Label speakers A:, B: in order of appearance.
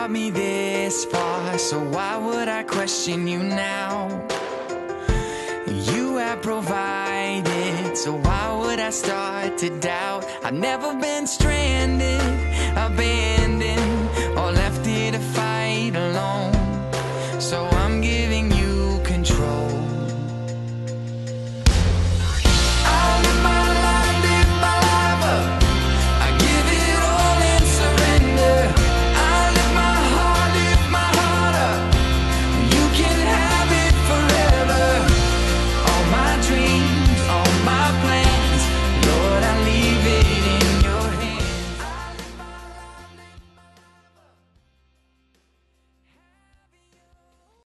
A: brought me this far, so why would I question you now? You have provided, so why would I start to doubt? I've never been stranded, abandoned.